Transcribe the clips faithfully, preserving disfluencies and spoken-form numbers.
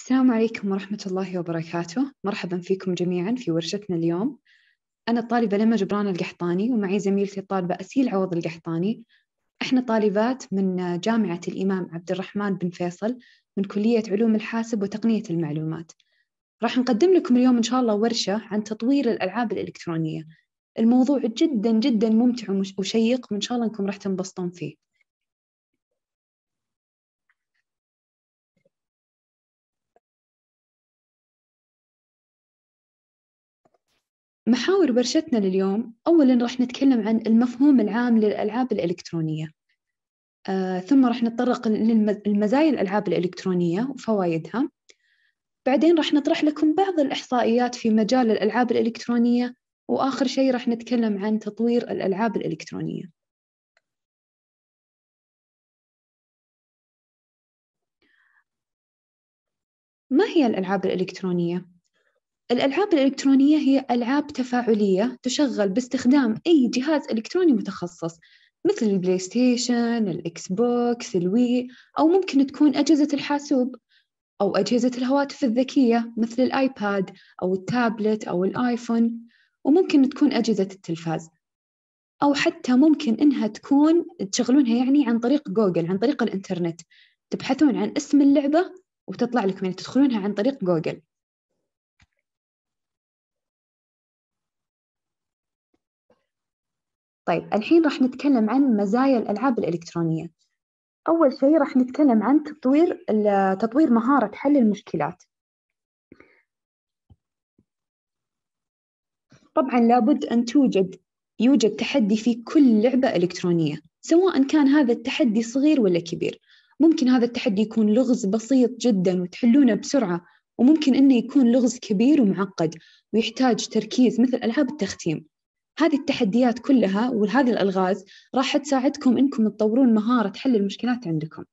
السلام عليكم ورحمة الله وبركاته. مرحبا فيكم جميعا في ورشتنا اليوم. أنا الطالبة لما جبران القحطاني، ومعي زميلتي الطالبة أسيل عوض القحطاني. إحنا طالبات من جامعة الإمام عبد الرحمن بن فيصل من كلية علوم الحاسب وتقنية المعلومات. راح نقدم لكم اليوم إن شاء الله ورشة عن تطوير الألعاب الإلكترونية. الموضوع جدا جدا ممتع ومش- وشيق، وإن شاء الله أنكم راح تنبسطون فيه. محاور ورشتنا لليوم: أولاً راح نتكلم عن المفهوم العام للألعاب الإلكترونية. آه، ثم راح نتطرق للمزايا الألعاب الإلكترونية وفوائدها. بعدين راح نطرح لكم بعض الإحصائيات في مجال الألعاب الإلكترونية. وآخر شيء راح نتكلم عن تطوير الألعاب الإلكترونية. ما هي الألعاب الإلكترونية؟ الألعاب الإلكترونية هي ألعاب تفاعلية تشغل باستخدام أي جهاز إلكتروني متخصص، مثل البلاي ستيشن، الإكس بوكس، الوي، أو ممكن تكون أجهزة الحاسوب أو أجهزة الهواتف الذكية مثل الآيباد أو التابلت أو الآيفون. وممكن تكون أجهزة التلفاز، أو حتى ممكن إنها تكون تشغلونها يعني عن طريق جوجل، عن طريق الإنترنت. تبحثون عن اسم اللعبة وتطلع لكم، يعني تدخلونها عن طريق جوجل. طيب الحين راح نتكلم عن مزايا الألعاب الإلكترونية. أول شيء راح نتكلم عن تطوير تطوير مهارة حل المشكلات. طبعاً لابد أن توجد يوجد تحدي في كل لعبة إلكترونية، سواء كان هذا التحدي صغير ولا كبير. ممكن هذا التحدي يكون لغز بسيط جداً وتحلونه بسرعة، وممكن إنه يكون لغز كبير ومعقد ويحتاج تركيز مثل ألعاب التختيم. هذه التحديات كلها وهذه الألغاز راح تساعدكم إنكم تطورون مهارة حل المشكلات عندكم.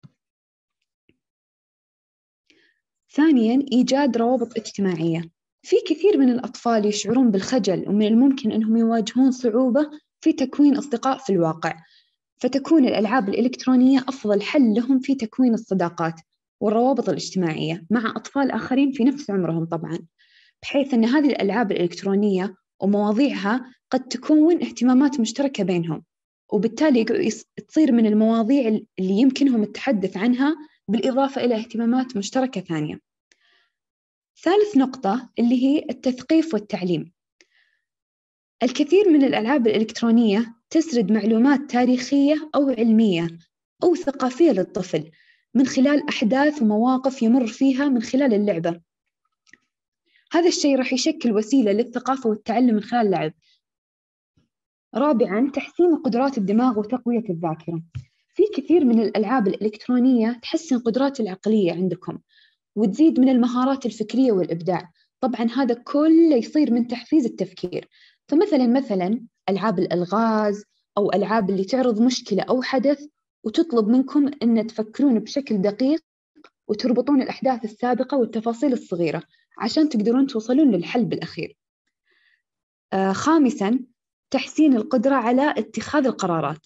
ثانياً، إيجاد روابط اجتماعية. في كثير من الأطفال يشعرون بالخجل، ومن الممكن أنهم يواجهون صعوبة في تكوين أصدقاء في الواقع. فتكون الألعاب الإلكترونية أفضل حل لهم في تكوين الصداقات والروابط الاجتماعية مع أطفال آخرين في نفس عمرهم طبعاً، بحيث أن هذه الألعاب الإلكترونية ومواضيعها قد تكون اهتمامات مشتركة بينهم، وبالتالي يص- تصير من المواضيع اللي يمكنهم التحدث عنها، بالإضافة إلى اهتمامات مشتركة ثانية. ثالث نقطة اللي هي التثقيف والتعليم. الكثير من الألعاب الإلكترونية تسرد معلومات تاريخية أو علمية أو ثقافية للطفل من خلال أحداث ومواقف يمر فيها من خلال اللعبة. هذا الشيء راح يشكل وسيلة للثقافة والتعلم من خلال اللعب. رابعاً، تحسين قدرات الدماغ وتقوية الذاكرة. في كثير من الألعاب الإلكترونية تحسن قدرات العقلية عندكم وتزيد من المهارات الفكرية والإبداع. طبعاً هذا كله يصير من تحفيز التفكير. فمثلاً مثلاً ألعاب الألغاز، أو ألعاب اللي تعرض مشكلة أو حدث وتطلب منكم أن تفكرون بشكل دقيق وتربطون الأحداث السابقة والتفاصيل الصغيرة عشان تقدرون توصلون للحل بالأخير. آه خامساً، تحسين القدرة على اتخاذ القرارات.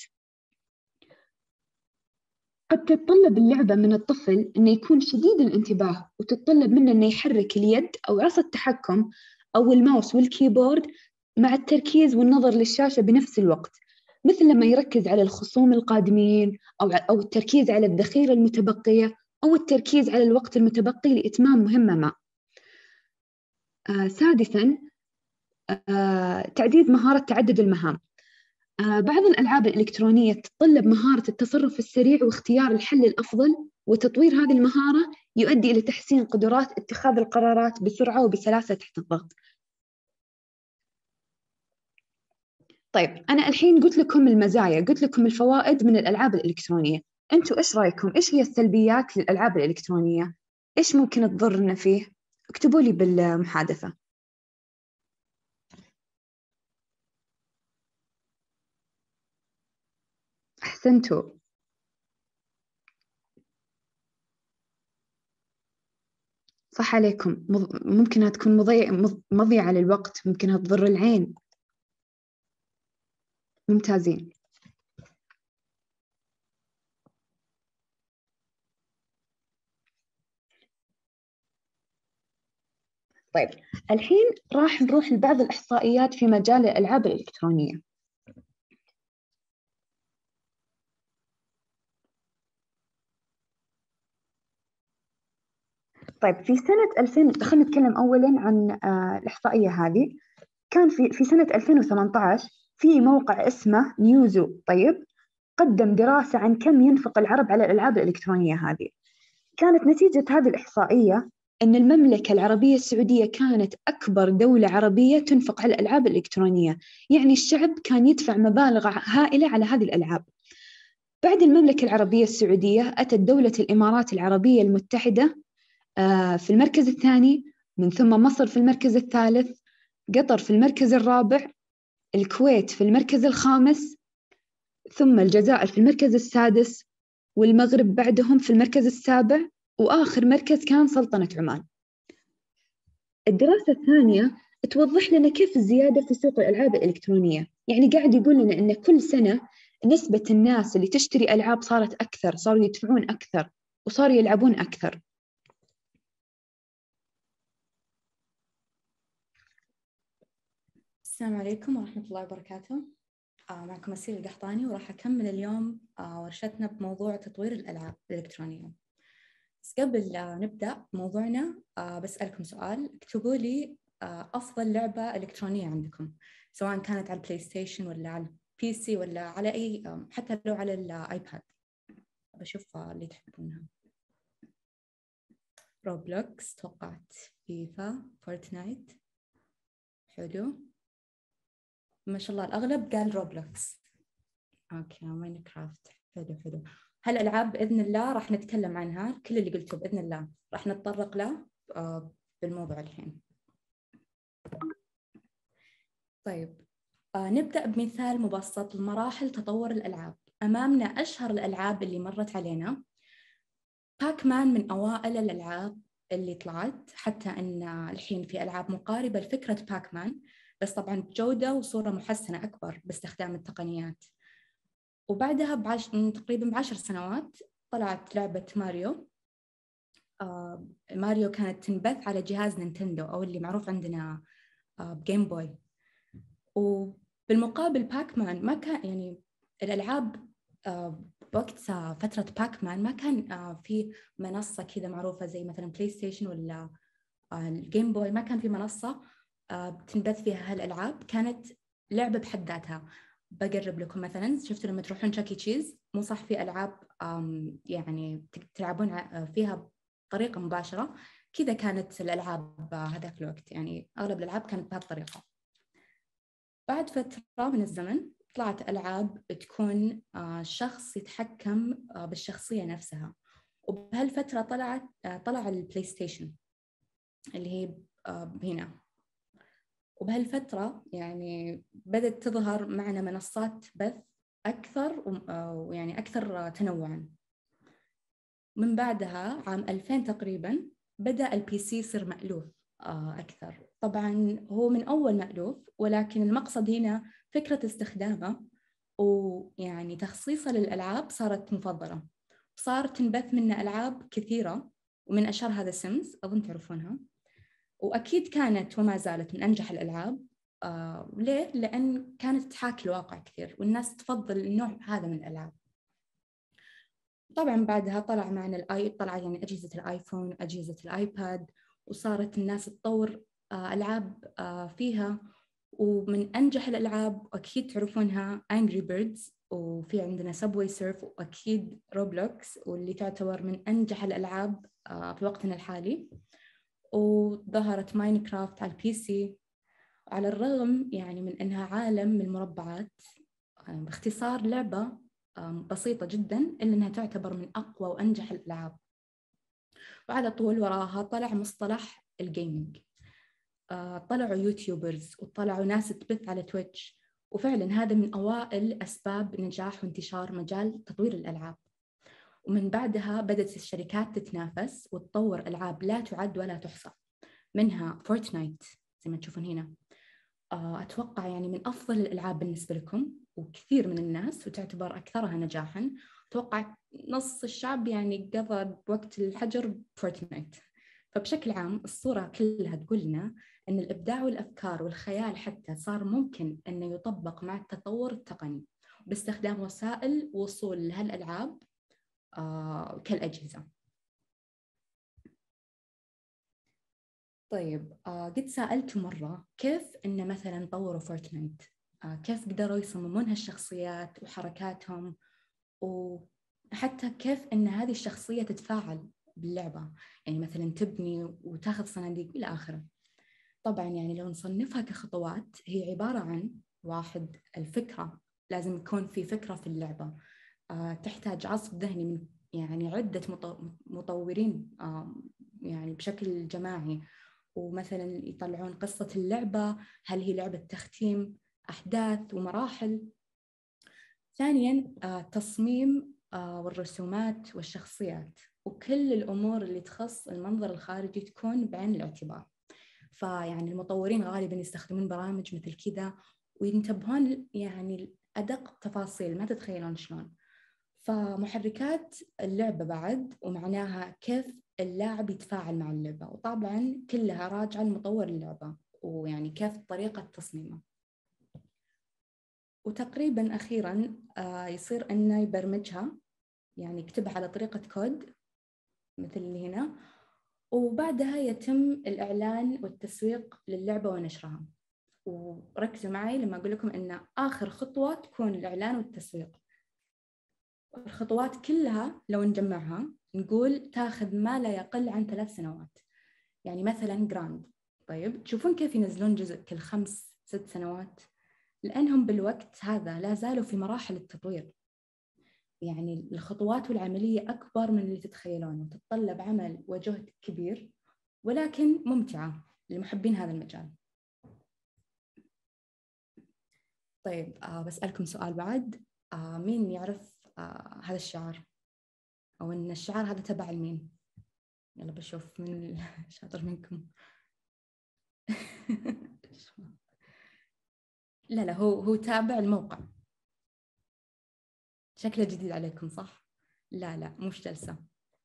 قد تتطلب اللعبة من الطفل أنه يكون شديد الانتباه، وتتطلب منه أنه يحرك اليد أو عصا التحكم أو الماوس والكيبورد مع التركيز والنظر للشاشة بنفس الوقت، مثل لما يركز على الخصوم القادمين، أو أو التركيز على الذخيرة المتبقية، أو التركيز على الوقت المتبقي لإتمام مهمة ما. آه سادساً، آه تعزيز مهارة تعدد المهام. آه، بعض الألعاب الإلكترونية تتطلب مهارة التصرف السريع واختيار الحل الأفضل، وتطوير هذه المهارة يؤدي إلى تحسين قدرات اتخاذ القرارات بسرعة وبسلاسة تحت الضغط. طيب أنا الحين قلت لكم المزايا، قلت لكم الفوائد من الألعاب الإلكترونية. أنتوا إيش رأيكم؟ إيش هي السلبيات للألعاب الإلكترونية؟ إيش ممكن تضرنا فيه؟ اكتبوا لي بالمحادثة. أحسنتوا. صح عليكم. مض- ممكنها تكون مضيع مض- مضيعة للوقت، ممكنها تضر العين. ممتازين. طيب الحين راح نروح لبعض الإحصائيات في مجال الألعاب الإلكترونية. طيب في سنة ألفين، خلينا نتكلم أولاً عن آه الإحصائية هذه. كان في في سنة ألفين وثمانية عشر في موقع اسمه نيوزو، طيب قدم دراسة عن كم ينفق العرب على الألعاب الإلكترونية هذه. كانت نتيجة هذه الإحصائية أن المملكة العربية السعودية كانت أكبر دولة عربية تنفق على الألعاب الإلكترونية، يعني الشعب كان يدفع مبالغ هائلة على هذه الألعاب. بعد المملكة العربية السعودية أتت دولة الإمارات العربية المتحدة في المركز الثاني، من ثم مصر في المركز الثالث، قطر في المركز الرابع، الكويت في المركز الخامس، ثم الجزائر في المركز السادس، والمغرب بعدهم في المركز السابع، وآخر مركز كان سلطنة عمان. الدراسة الثانية توضح لنا كيف الزيادة في سوق الألعاب الإلكترونية، يعني قاعد يقول لنا أن كل سنة نسبة الناس اللي تشتري ألعاب صارت أكثر، صاروا يدفعون أكثر وصاروا يلعبون أكثر. السلام عليكم ورحمة الله وبركاته. آه معكم أسيل القحطاني، وراح أكمل اليوم آه ورشتنا بموضوع تطوير الألعاب الإلكترونية. بس قبل آه نبدأ موضوعنا آه بسألكم سؤال. اكتبوا لي آه أفضل لعبة إلكترونية عندكم، سواء كانت على البلاي ستيشن ولا على البي سي ولا على أي آه حتى لو على الآيباد. بشوف آه اللي تحبونها. روبلوكس توقعت، فيفا، فورتنايت. حلو ما شاء الله، الأغلب قال روبلوكس. أوكي ماينكرافت. حلو حلو. هالألعاب بإذن الله راح نتكلم عنها، كل اللي قلته بإذن الله راح نتطرق له آه بالموضوع الحين. طيب آه نبدأ بمثال مبسط لمراحل تطور الألعاب. أمامنا أشهر الألعاب اللي مرت علينا. باك مان من أوائل الألعاب اللي طلعت، حتى أن الحين في ألعاب مقاربة لفكرة باك مان، بس طبعاً بجودة وصورة محسنة أكبر باستخدام التقنيات. وبعدها بعش... تقريباً بعشر سنوات طلعت لعبة ماريو. آه ماريو كانت تنبث على جهاز نينتندو، أو اللي معروف عندنا آه بجيم بوي. وبالمقابل باك مان ما كان، يعني الألعاب آه وقت فترة باك مان ما كان آه في منصة كذا معروفة زي مثلاً بلاي ستيشن ولا آه الجيم بوي. ما كان في منصة آه تنبث فيها هالألعاب، كانت لعبة بحد ذاتها. بقرب لكم مثلاً، شفتوا لما تروحون تشاكي تشيز، مو صح في ألعاب يعني تلعبون فيها بطريقة مباشرة كذا؟ كانت الألعاب هذاك الوقت، يعني أغلب الألعاب كانت بهالطريقة. بعد فترة من الزمن طلعت ألعاب تكون شخص يتحكم بالشخصية نفسها، وبهالفترة طلعت طلع البلاي ستيشن اللي هي هنا. وبهالفترة يعني بدأت تظهر معنا منصات بث أكثر، ويعني أكثر تنوعاً. من بعدها عام ألفين تقريباً بدأ البي سي يصير مألوف أكثر. طبعاً هو من أول مألوف، ولكن المقصد هنا فكرة استخدامه ويعني تخصيصه للألعاب صارت مفضلة، صار تنبث منه ألعاب كثيرة، ومن أشهر هذا سيمز، أظن تعرفونها. وأكيد كانت وما زالت من أنجح الألعاب. آه ليه؟ لأن كانت تحاكي الواقع كثير، والناس تفضل النوع هذا من الألعاب. طبعاً بعدها طلع معنا الآي طلع يعني أجهزة الآيفون، أجهزة الآيباد، وصارت الناس تطور آه ألعاب آه فيها. ومن أنجح الألعاب أكيد تعرفونها Angry Birds، وفي عندنا Subway Surf، وأكيد روبلوكس، واللي تعتبر من أنجح الألعاب آه في وقتنا الحالي. وظهرت ماينكرافت على البي سي. على الرغم يعني من أنها عالم من المربعات، باختصار لعبة بسيطة جدا، إلا أنها تعتبر من أقوى وأنجح الألعاب. وعلى طول وراها طلع مصطلح الجيمينج. طلعوا يوتيوبرز وطلعوا ناس تبث على تويتش، وفعلا هذا من أوائل أسباب نجاح وانتشار مجال تطوير الألعاب. ومن بعدها بدأت الشركات تتنافس وتطور ألعاب لا تعد ولا تحصى، منها فورتنايت زي ما تشوفون هنا. أتوقع يعني من أفضل الألعاب بالنسبة لكم وكثير من الناس، وتعتبر أكثرها نجاحاً. أتوقع نص الشعب يعني قضى بوقت الحجر بفورتنايت. فبشكل عام الصورة كلها تقول لنا أن الإبداع والأفكار والخيال حتى صار ممكن أنه يطبق مع التطور التقني باستخدام وسائل وصول لهالألعاب آه كالأجهزة. طيب آه قد سألت مرة كيف أن مثلا طوروا فورتنايت، آه كيف قدروا يصممون هالشخصيات وحركاتهم، وحتى كيف أن هذه الشخصية تتفاعل باللعبة، يعني مثلا تبني وتاخذ صناديق إلى آخره. طبعا يعني لو نصنفها كخطوات هي عبارة عن واحد، الفكرة، لازم يكون في فكرة في اللعبة، آه تحتاج عصف ذهني من يعني عدة مطورين آه يعني بشكل جماعي، ومثلا يطلعون قصة اللعبة، هل هي لعبة تختيم، أحداث ومراحل. ثانياً التصميم والرسومات والشخصيات وكل الأمور اللي تخص المنظر الخارجي تكون بعين الاعتبار. فيعني المطورين غالباً يستخدمون برامج مثل كذا وينتبهون يعني أدق تفاصيل ما تتخيلون شلون. فمحركات اللعبة بعد، ومعناها كيف اللاعب يتفاعل مع اللعبة، وطبعاً كلها راجعة لمطور اللعبة ويعني كيف طريقة تصميمه. وتقريباً أخيراً يصير أنه يبرمجها، يعني يكتبها على طريقة كود مثل اللي هنا، وبعدها يتم الإعلان والتسويق للعبة ونشرها. وركزوا معي لما أقول لكم أن آخر خطوة تكون الإعلان والتسويق. الخطوات كلها لو نجمعها نقول تاخذ ما لا يقل عن ثلاث سنوات. يعني مثلاً جراند، طيب تشوفون كيف ينزلون جزء كل خمس ست سنوات؟ لأنهم بالوقت هذا لا زالوا في مراحل التطوير. يعني الخطوات والعملية أكبر من اللي تتخيلونه، وتتطلب عمل وجهد كبير، ولكن ممتعة لمحبين هذا المجال. طيب آه بسألكم سؤال بعد، آه مين يعرف آه هذا الشعار، أو أن الشعار هذا تبع لمين؟ يلا بشوف من الشاطر منكم. لا لا هو هو تابع الموقع. شكله جديد عليكم صح؟ لا لا مش جلسة.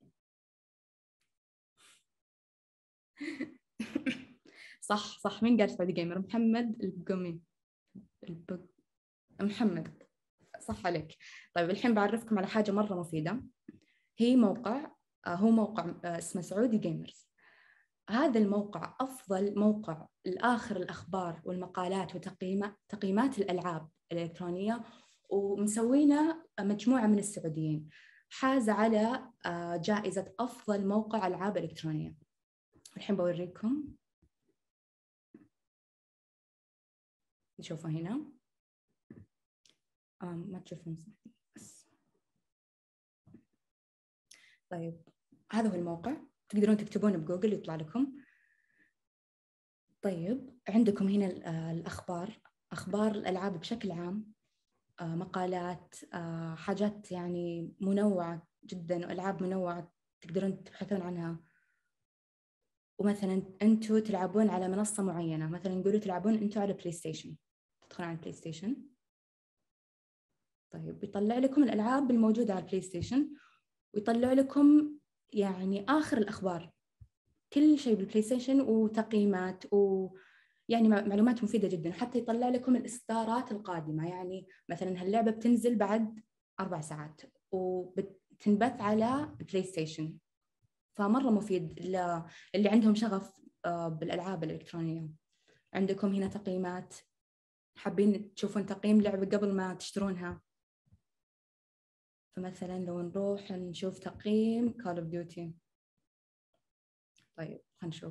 صح صح، مين قال سعودي جيمر؟ محمد البقومي. البق... محمد صح عليك. طيب الحين بعرفكم على حاجة مرة مفيدة. هي موقع هو موقع اسمه سعودي جيمرز. هذا الموقع أفضل موقع لآخر الأخبار والمقالات وتقييمات تقييمات الألعاب الإلكترونية، ومسوينا مجموعة من السعوديين، حاز على جائزة أفضل موقع ألعاب إلكترونية. الحين بوريكم، نشوفه هنا. ما تشوفون صح بس. طيب هذا هو الموقع، تقدرون تكتبون بجوجل يطلع لكم. طيب عندكم هنا الأخبار، أخبار الألعاب بشكل عام، مقالات، حاجات يعني منوعة جدا وألعاب منوعة تقدرون تبحثون عنها. ومثلا أنتوا تلعبون على منصة معينة، مثلا نقولوا تلعبون أنتوا على بلاي ستيشن، تدخلون على بلاي ستيشن. طيب يطلع لكم الألعاب الموجودة على البلاي ستيشن، ويطلع لكم يعني آخر الأخبار، كل شيء بالبلاي ستيشن وتقييمات ويعني معلومات مفيدة جدا. حتى يطلع لكم الإصدارات القادمة، يعني مثلا هاللعبة بتنزل بعد أربع ساعات وبتنبث على بلاي ستيشن. فمرة مفيد اللي عندهم شغف بالألعاب الإلكترونية. عندكم هنا تقييمات، حابين تشوفون تقييم لعبة قبل ما تشترونها. فمثلا لو نروح نشوف تقييم Call of Duty. طيب خلينا نشوف.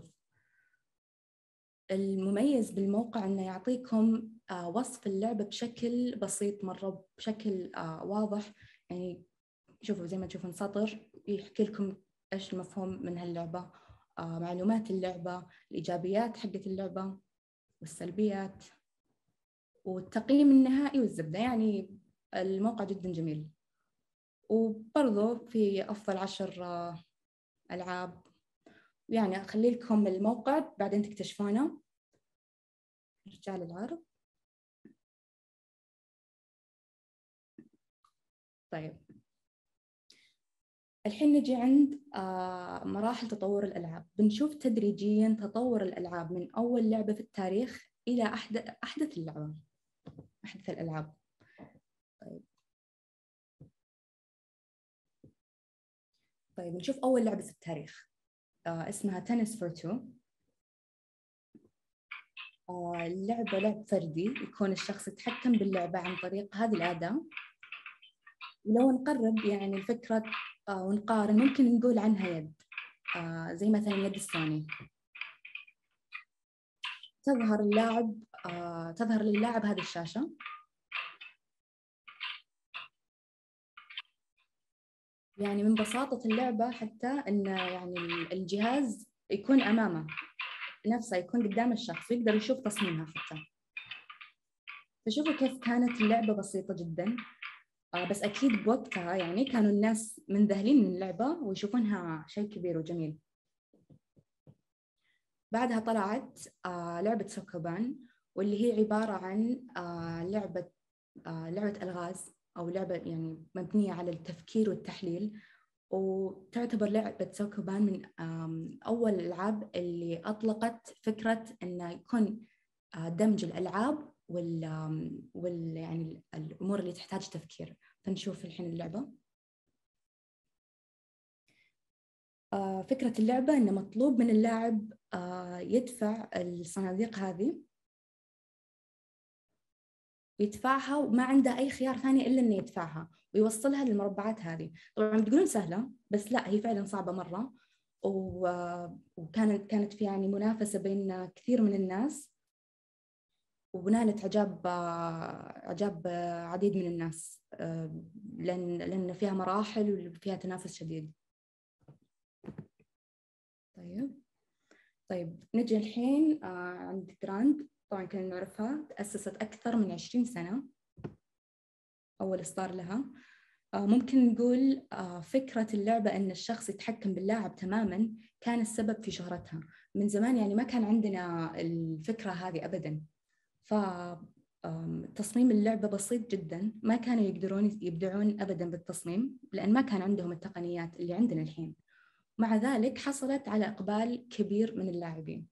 المميز بالموقع أنه يعطيكم آه وصف اللعبة بشكل بسيط مرة، بشكل آه واضح. يعني شوفوا زي ما تشوفون سطر يحكي لكم إيش المفهوم من هاللعبة، آه معلومات اللعبة، الإيجابيات حقة اللعبة والسلبيات، والتقييم النهائي والزبدة. يعني الموقع جدا جميل. وبرضه في أفضل عشر آه ألعاب. يعني أخلي لكم الموقع بعدين تكتشفونه. نرجع للعرض. طيب الحين نجي عند آه مراحل تطور الألعاب. بنشوف تدريجيا تطور الألعاب من أول لعبة في التاريخ إلى أحدث أحدث اللعبة أحدث الألعاب. طيب طيب نشوف أول لعبة في التاريخ آه اسمها تنس فور تو. آه اللعبة لعب فردي، يكون الشخص يتحكم باللعبة عن طريق هذه الأداة. ولو نقرب يعني الفكرة آه ونقارن، ممكن نقول عنها يد، آه زي مثلا يد السوني. تظهر اللاعب آه تظهر للاعب هذه الشاشة. يعني من بساطة اللعبة حتى إن يعني الجهاز يكون أمامه نفسه، يكون قدام الشخص ويقدر يشوف تصميمها حتى. فشوفوا كيف كانت اللعبة بسيطة جدا، آه بس أكيد بوقتها يعني كانوا الناس منذهلين من اللعبة ويشوفونها شيء كبير وجميل. بعدها طلعت آه لعبة سوكوبان، واللي هي عبارة عن آه لعبة آه لعبة ألغاز، أو لعبة يعني مبنية على التفكير والتحليل. وتعتبر لعبة سوكوبان من أول الألعاب اللي أطلقت فكرة أنه يكون دمج الألعاب وال, وال يعني الأمور اللي تحتاج تفكير. فنشوف الحين اللعبة. فكرة اللعبة أنه مطلوب من اللاعب يدفع الصناديق هذه، يدفعها وما عنده أي خيار ثاني إلا أنه يدفعها ويوصلها للمربعات هذه. طبعا بتقولون سهلة، بس لا، هي فعلا صعبة مرة. وكانت كانت في يعني منافسة بين كثير من الناس، ونالت إعجاب إعجاب عديد من الناس، لأن لأن فيها مراحل وفيها تنافس شديد. طيب طيب نجي الحين عند جراند. طبعا كنا نعرفها، تأسست أكثر من عشرين سنة، أول إصدار لها. ممكن نقول فكرة اللعبة أن الشخص يتحكم باللاعب تماماً كان السبب في شهرتها. من زمان يعني ما كان عندنا الفكرة هذه أبداً. فتصميم اللعبة بسيط جداً، ما كانوا يقدرون يبدعون أبداً بالتصميم لأن ما كان عندهم التقنيات اللي عندنا الحين. مع ذلك حصلت على إقبال كبير من اللاعبين.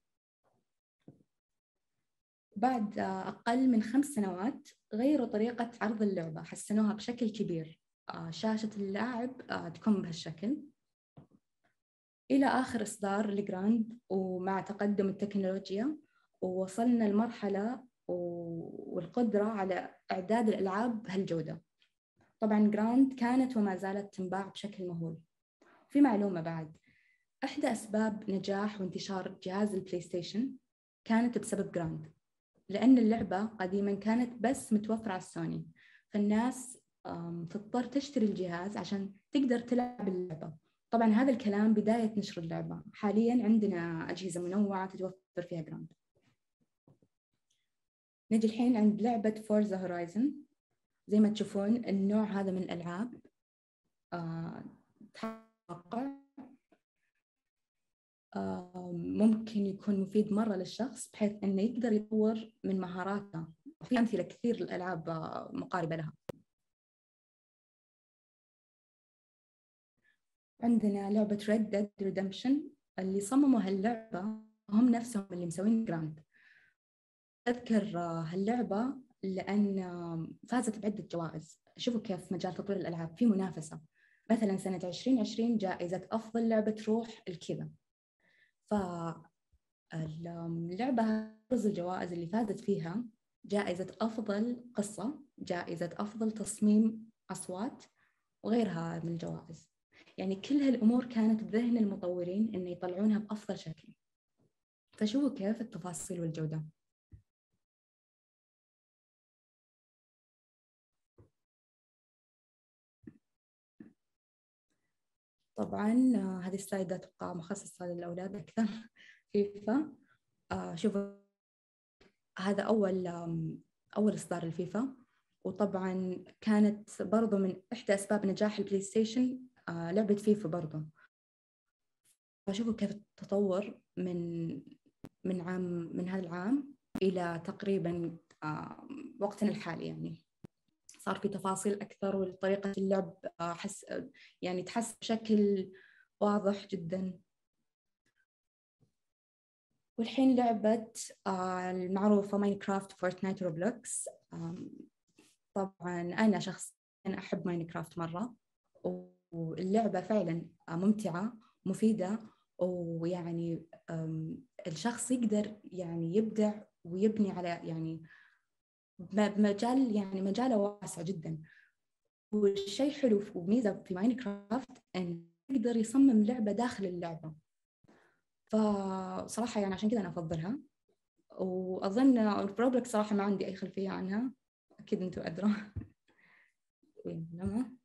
بعد أقل من خمس سنوات غيروا طريقة عرض اللعبة، حسنوها بشكل كبير. شاشة اللاعب تكون بهالشكل إلى آخر إصدار لجراند. ومع تقدم التكنولوجيا ووصلنا لمرحلة والقدرة على إعداد الألعاب بهالجودة. طبعاً جراند كانت وما زالت تنباع بشكل مهول. في معلومة بعد، إحدى أسباب نجاح وانتشار جهاز البلاي ستيشن كانت بسبب جراند، لأن اللعبة قديماً كانت بس متوفرة على السوني، فالناس تضطر تشتري الجهاز عشان تقدر تلعب اللعبة. طبعاً هذا الكلام بداية نشر اللعبة. حالياً عندنا أجهزة منوعة تتوفر فيها جراند. نجي الحين عند لعبة فورزا هورايزن. زي ما تشوفون النوع هذا من الألعاب آه، آه، ممكن يكون مفيد مرة للشخص بحيث أنه يقدر يطور من مهاراته. في أمثلة كثير للألعاب مقاربة لها. عندنا لعبة Red Dead Redemption، اللي صمموا هاللعبة هم نفسهم اللي مسوين جراند. أذكر هاللعبة لأن فازت بعدة جوائز. شوفوا كيف مجال تطوير الألعاب في منافسة. مثلا سنة عشرين عشرين جائزة أفضل لعبة روح الكذا. فاللعبة أبرز الجوائز اللي فازت فيها جائزة أفضل قصة، جائزة أفضل تصميم أصوات، وغيرها من الجوائز. يعني كل هالأمور كانت بذهن المطورين إن يطلعونها بأفضل شكل. فشوفوا كيف التفاصيل والجودة. طبعاً هذه السلايدات تبقى مخصصة للأولاد أكثر. فيفا، شوفوا هذا أول أول إصدار الفيفا. وطبعاً كانت برضو من إحدى أسباب نجاح البلاي ستيشن لعبة فيفا برضو. فشوفوا كيف التطور من من عام من هذا العام إلى تقريباً وقتنا الحالي. يعني صار في تفاصيل أكثر، وطريقة اللعب أحس يعني تحس بشكل واضح جدا. والحين لعبة المعروفة ماينكرافت، فورتنايت، روبلوكس. طبعا أنا شخصيا أحب ماينكرافت مرة، واللعبة فعلا ممتعة مفيدة، ويعني الشخص يقدر يعني يبدع ويبني على يعني مجال يعني مجاله واسع جدا. والشيء حلو وميزة في ماينكرافت إنه يقدر يصمم لعبة داخل اللعبة، فصراحة يعني عشان كذا أنا أفضلها. وأظن روبلوكس صراحة ما عندي أي خلفية عنها، أكيد أنتم أدرى. وينما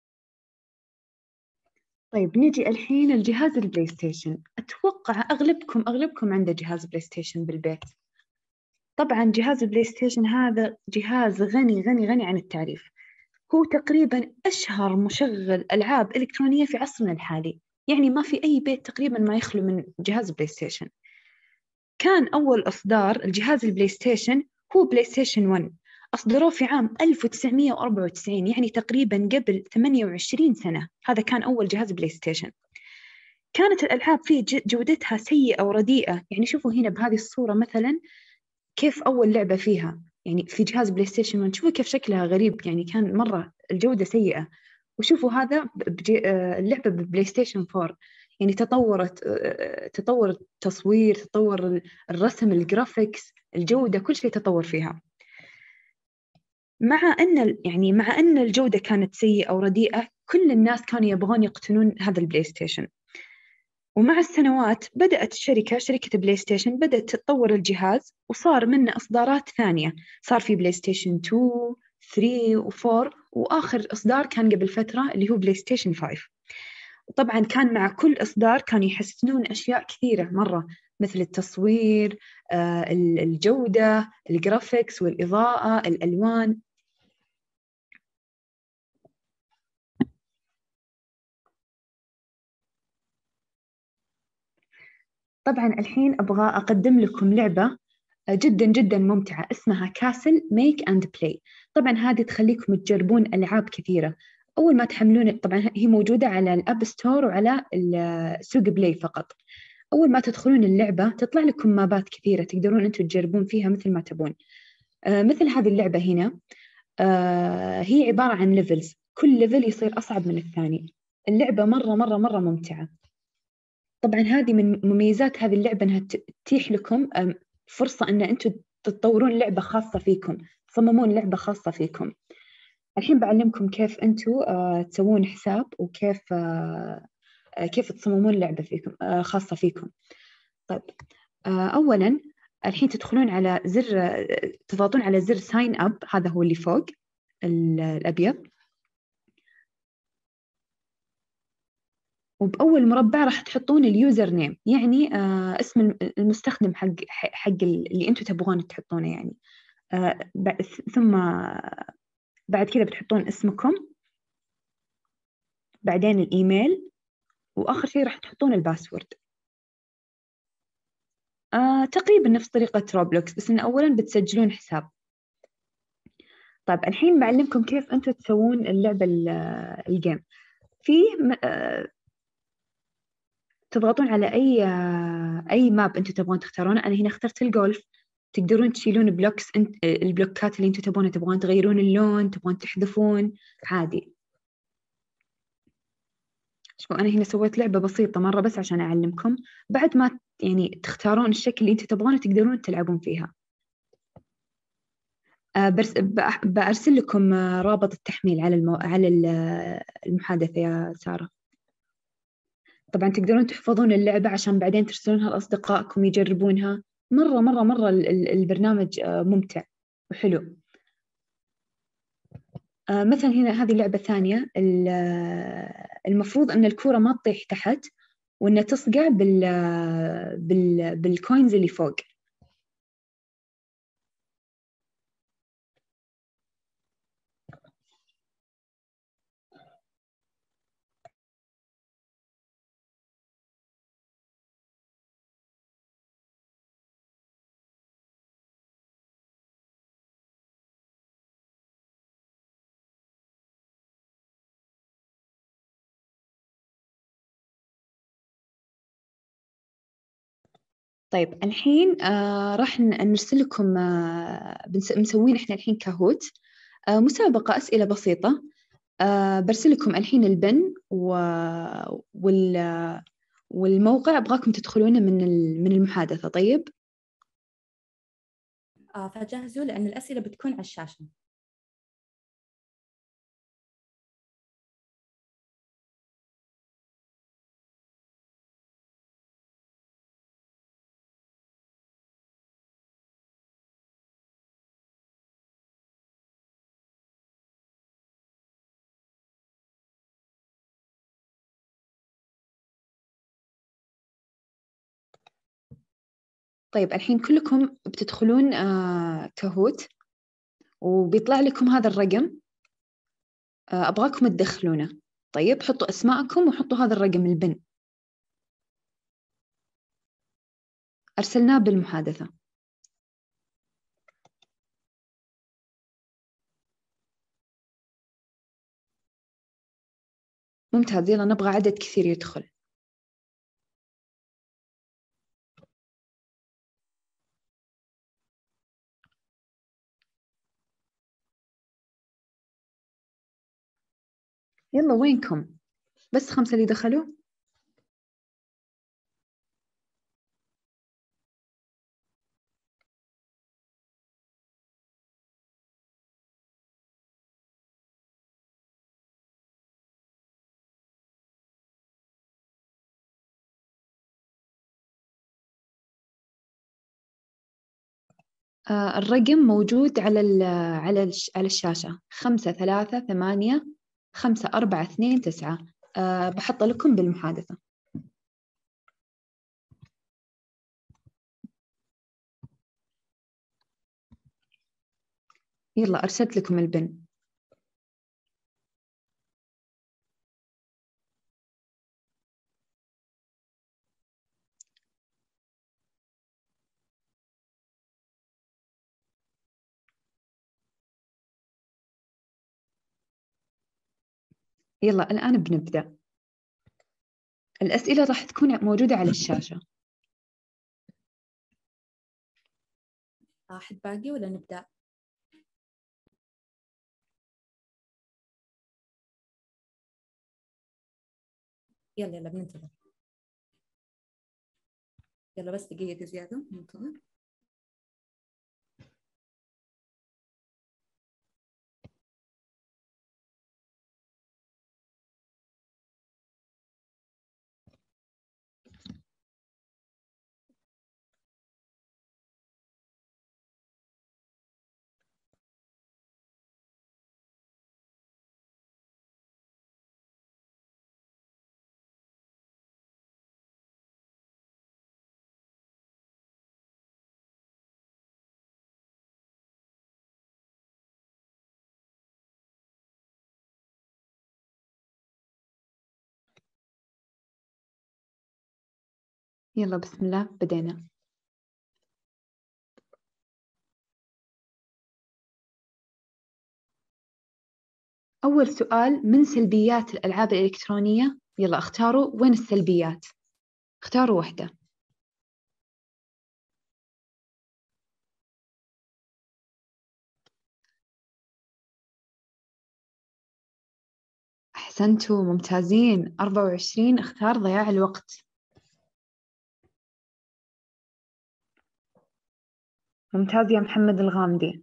طيب نجي الحين الجهاز البلاي ستيشن. أتوقع أغلبكم أغلبكم عنده جهاز بلاي ستيشن بالبيت. طبعا جهاز البلاي ستيشن هذا جهاز غني غني غني عن التعريف. هو تقريبا أشهر مشغل ألعاب إلكترونية في عصرنا الحالي، يعني ما في أي بيت تقريبا ما يخلو من جهاز بلاي ستيشن. كان أول إصدار الجهاز البلاي ستيشن هو بلاي ستيشن واحد، أصدروه في عام ألف وتسعمية وأربعة وتسعين، يعني تقريبا قبل ثمانية وعشرين سنة. هذا كان أول جهاز بلاي ستيشن. كانت الألعاب فيه جودتها سيئة ورديئة، يعني شوفوا هنا بهذه الصورة مثلا كيف أول لعبة فيها يعني في جهاز بلاي ستيشن واحد، شوفوا كيف شكلها غريب، يعني كان مرة الجودة سيئة. وشوفوا هذا بجي... اللعبة ببلاي ستيشن أربعة، يعني تطورت تطور التصوير، تطور الرسم، الجرافيكس، الجودة، كل شيء تطور فيها. مع أن يعني مع أن الجودة كانت سيئة ورديئة، كل الناس كانوا يبغون يقتنون هذا البلاي ستيشن. ومع السنوات بدأت الشركة شركة بلاي ستيشن بدأت تطور الجهاز، وصار منه إصدارات ثانية. صار في بلاي ستيشن اثنين، ثلاثة وأربعة، وآخر إصدار كان قبل فترة اللي هو بلاي ستيشن خمسة. وطبعا كان مع كل إصدار كانوا يحسنون أشياء كثيرة مرة، مثل التصوير، آه، الجودة، الجرافيكس والإضاءة، الألوان. طبعا الحين أبغى أقدم لكم لعبة جدا جدا ممتعة اسمها كاسل ميك أند بلاي. طبعا هذه تخليكم تجربون ألعاب كثيرة. أول ما تحملون، طبعا هي موجودة على الأب ستور وعلى سوق بلاي فقط. أول ما تدخلون اللعبة تطلع لكم مابات كثيرة تقدرون أنتم تجربون فيها مثل ما تبون. آه مثل هذه اللعبة هنا، آه هي عبارة عن ليفلز، كل ليفل يصير أصعب من الثاني. اللعبة مرة مرة مرة ممتعة. طبعا هذه من مميزات هذه اللعبة أنها تتيح لكم فرصة أن أنتم تطورون لعبة خاصة فيكم، تصممون لعبة خاصة فيكم. الحين بعلمكم كيف أنتم آه تسوون حساب، وكيف آه كيف تصممون لعبة فيكم آه خاصة فيكم. طيب، آه أولا الحين تدخلون على زر، آه تضغطون على زر ساين أب، هذا هو اللي فوق الأبيض. وبأول مربع راح تحطون اليوزر نيم، يعني آه اسم المستخدم حق حق اللي أنتم تبغون تحطونه يعني. آه ثم بعد كذا بتحطون اسمكم، بعدين الإيميل، وآخر شيء راح تحطون الباسورد. آه تقريبا نفس طريقة روبلوكس، بس إن أولا بتسجلون حساب. طيب الحين بعلمكم كيف أنتم تسوون اللعبة الجيم. في آه تضغطون على أي آه أي ماب أنتم تبغون تختارونه. أنا هنا اخترت الجولف. تقدرون تشيلون بلوكس انت البلوكات اللي انتم تبغون تبغون تغيرون اللون، تبغون تحذفون عادي. شوفوا أنا هنا سويت لعبة بسيطة مرة بس عشان أعلمكم. بعد ما يعني تختارون الشكل اللي انتم تبغونه تقدرون تلعبون فيها. آه برس بأرسل لكم آه رابط التحميل على المو... على المحادثة يا سارة. طبعا تقدرون تحفظون اللعبة عشان بعدين ترسلونها لأصدقائكم يجربونها. مرة مرة مرة البرنامج آه ممتع وحلو. آه مثلا هنا هذه لعبة ثانية، المفروض أن الكرة ما تطيح تحت، وأنها تصقع بال بال بالكوينز اللي فوق. طيب الحين آه راح ن- نرسل لكم، آه بنس- مسوين إحنا الحين كاهوت، آه مسابقة أسئلة بسيطة. آه برسل لكم الحين البن و... وال... والموقع أبغاكم تدخلونه من ال- من المحادثة. طيب آه فجهزوا لأن الأسئلة بتكون على الشاشة. طيب الحين كلكم بتدخلون آه كاهوت، وبيطلع لكم هذا الرقم. آه أبغاكم تدخلونه. طيب حطوا أسماءكم وحطوا هذا الرقم البن، أرسلناه بالمحادثة. ممتاز، يلا نبغى عدد كثير يدخل. يلا وينكم؟ بس خمسة اللي دخلوا. آه الرقم موجود على ال على الش على الشاشة، خمسة ثلاثة ثمانية خمسة أربعة اثنين تسعة. آه بحط لكم بالمحادثة. يلا أرسلت لكم البن. يلا الآن بنبدأ. الأسئلة راح تكون موجودة على الشاشة. أحد باقي ولا نبدأ؟ يلا يلا بننتظر. يلا بس دقيقة زيادة ننتظر. يلا بسم الله بدينا. أول سؤال، من سلبيات الألعاب الإلكترونية؟ يلا اختاروا وين السلبيات، اختاروا واحدة. أحسنتوا، ممتازين. أربعة وعشرين اختار ضياع الوقت. ممتاز يا محمد الغامدي.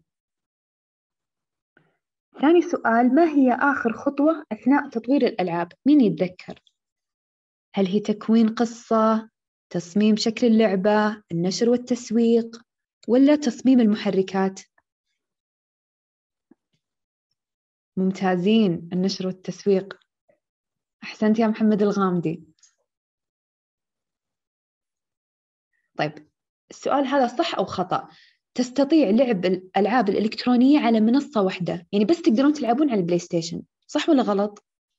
ثاني سؤال، ما هي آخر خطوة أثناء تطوير الألعاب؟ مين يتذكر؟ هل هي تكوين قصة، تصميم شكل اللعبة، النشر والتسويق، ولا تصميم المحركات؟ ممتازين، النشر والتسويق. أحسنت يا محمد الغامدي. طيب السؤال هذا صح أو خطأ؟ تستطيع لعب الألعاب الإلكترونية على منصة واحدة، يعني بس تقدرون تلعبون على البلاي ستيشن، صح ولا غلط؟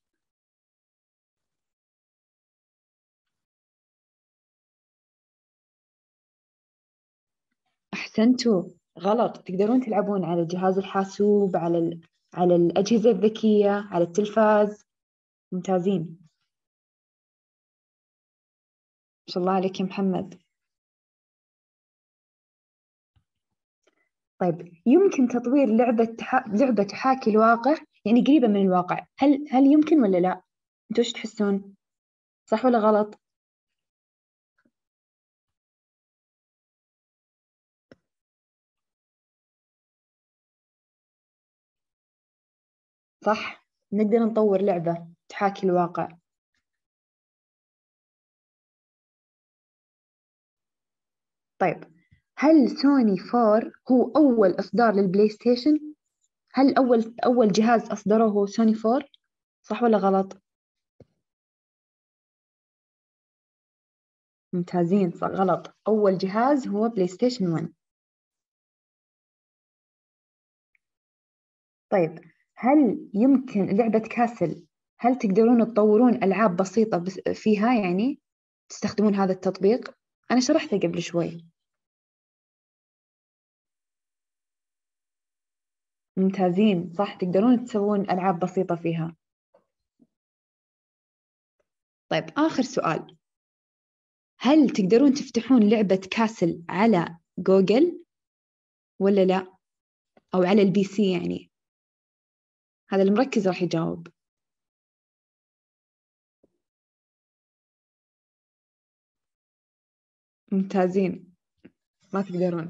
أحسنتوا، غلط. تقدرون تلعبون على جهاز الحاسوب، على ال... على الأجهزة الذكية، على التلفاز. ممتازين، ما شاء الله عليك يا محمد. طيب يمكن تطوير لعبة تح... لعبة تحاكي الواقع، يعني قريبة من الواقع، هل هل يمكن ولا لا؟ انتوا ايش تحسون؟ صح ولا غلط؟ صح، نقدر نطور لعبة تحاكي الواقع. طيب هل سوني فور هو أول إصدار للبلاي ستيشن؟ هل أول أول جهاز أصدره هو سوني فور؟ صح ولا غلط؟ ممتازين، صح غلط، أول جهاز هو بلاي ستيشن ون. طيب هل يمكن لعبة كاسل، هل تقدرون تطورون ألعاب بسيطة بس فيها، يعني تستخدمون هذا التطبيق؟ أنا شرحته قبل شوي. ممتازين، صح، تقدرون تسوون ألعاب بسيطة فيها. طيب آخر سؤال، هل تقدرون تفتحون لعبة كاسل على جوجل ولا لا؟ أو على البي سي يعني؟ هذا اللي مركز راح يجاوب. ممتازين، ما تقدرون.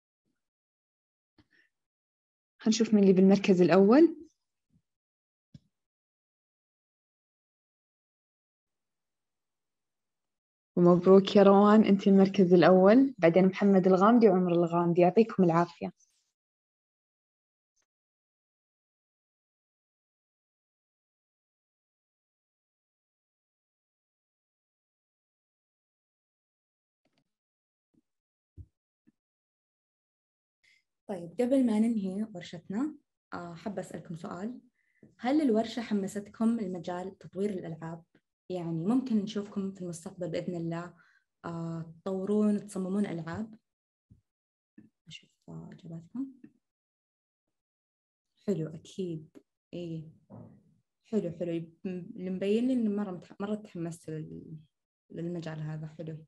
هنشوف من اللي بالمركز الأول. ومبروك يا روان، أنت المركز الأول، بعدين محمد الغامدي وعمر الغامدي، يعطيكم العافية. طيب قبل ما ننهي ورشتنا حابة أسألكم سؤال، هل الورشة حمستكم لمجال تطوير الألعاب؟ يعني ممكن نشوفكم في المستقبل بإذن الله تطورون تصممون ألعاب؟ أشوف إجاباتكم. حلو أكيد، إيه حلو حلو، اللي مبين لي إن مرة مرة تحمست للمجال هذا. حلو.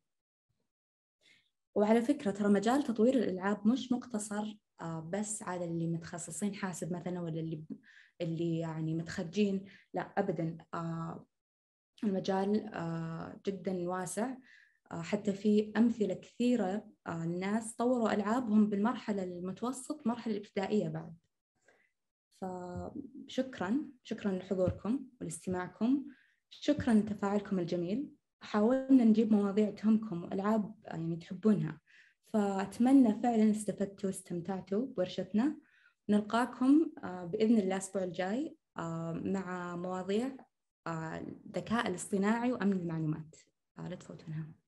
وعلى فكرة ترى مجال تطوير الألعاب مش مقتصر بس على اللي متخصصين حاسب مثلا، ولا اللي اللي يعني متخرجين، لا أبدا، المجال جدا واسع. حتى في أمثلة كثيرة الناس طوروا ألعابهم بالمرحلة المتوسط، مرحلة الابتدائية بعد. فشكرا شكرا لحضوركم والاستماعكم، شكرا لتفاعلكم الجميل. حاولنا نجيب مواضيع تهمكم وألعاب يعني تحبونها، فأتمنى فعلا استفدتوا واستمتعتوا بورشتنا. نلقاكم بإذن الله الأسبوع الجاي مع مواضيع الذكاء الاصطناعي وأمن المعلومات، لا تفوتونها.